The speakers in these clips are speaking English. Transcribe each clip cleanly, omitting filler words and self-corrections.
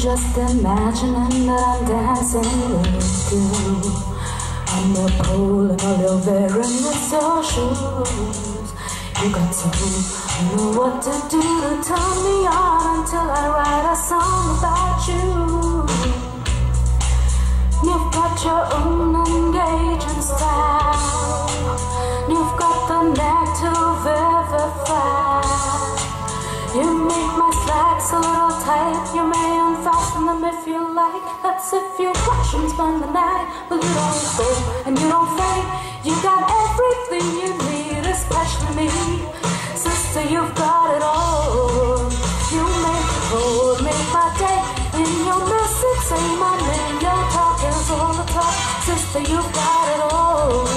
just imagining that I'm dancing with you on the pole and all you're wearing is your shoes. You got to know what to do to turn me on until I write a song about you. You've got your own engaging style. You've got the knack to vivify. You make my slacks a little tight. You may unfasten them if you like. That's if you crash and spend the night. But you don't go and you don't faint. You got everything you need, especially me. Sister, you've got it all. You make the cold, make my day. In your message, say my name. Your talk is all the talk. Sister, you've got it all.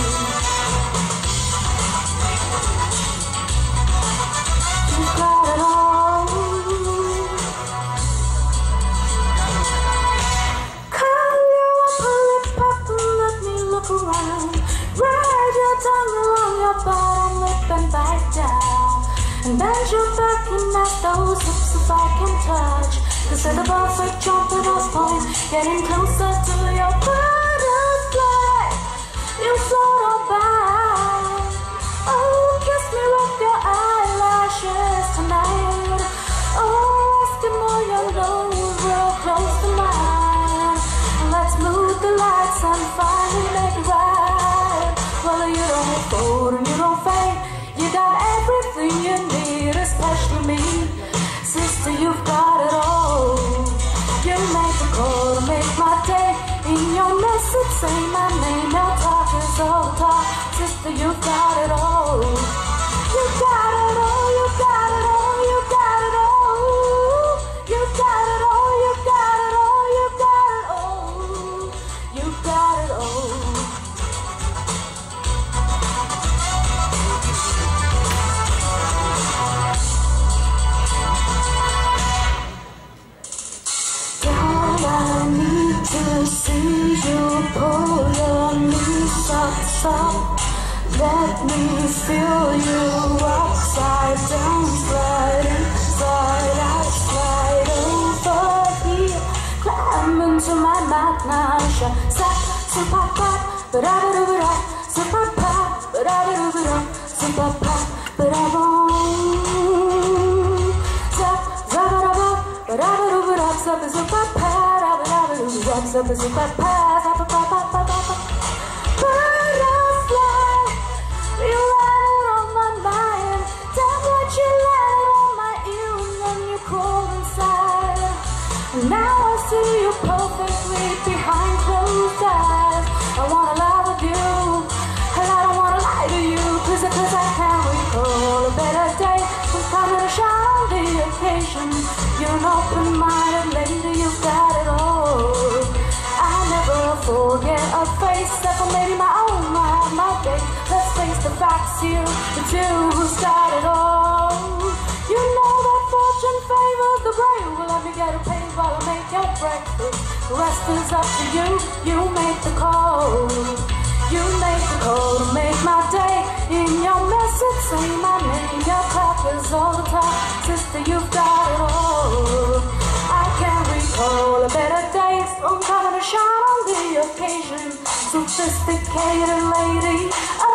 And bend your back and ask those hips if I can touch. Cause they're the perfect jumping off point, getting closer to your butterfly. You float on by. Oh, kiss me with your eyelashes tonight. Oh, Eskimo, your nose real close to mine. Let's move the lights and finally make it right. Well, you don't fold and you don't faint. You got everything you need, especially me. Sister, you've got it all. You make the call to make my day. In your message, say my name. Your talk is all the talk. Sister, you've got it all. You got it all, you got it all, you got it all. You got it all, you got it all, you got it all. You got it all. To see you pull your knees up, let me feel you upside down, slide inside out, slide over here, climb into my mat now, sap, super pop, but I do it up, super pop, but I do it up, super pop, but I won't, sap, but I do it up, super pop. Up is a butterfly, you landed on my mind. Damn what you landed on my ear and then you crawled inside. And now I see you perfectly behind closed eyes. I wanna lie with you, and I don't wanna lie to you, cause I can't recall a better day. I'm coming to shine on the occasion. You're an open-minded lady, you got it all. Forget a face that for maybe my own, I have my day. Let's face the facts here, the two who started all. You know that fortune favors the brave. Well, let me get a pay while I make your breakfast. The rest is up to you, you make the call. You make the call to make my day. In your message, say my name. Your talk is all the talk. Sister, you've got it all. I can't recall a better day. I'm coming to shine on the occasion. Sophisticated lady,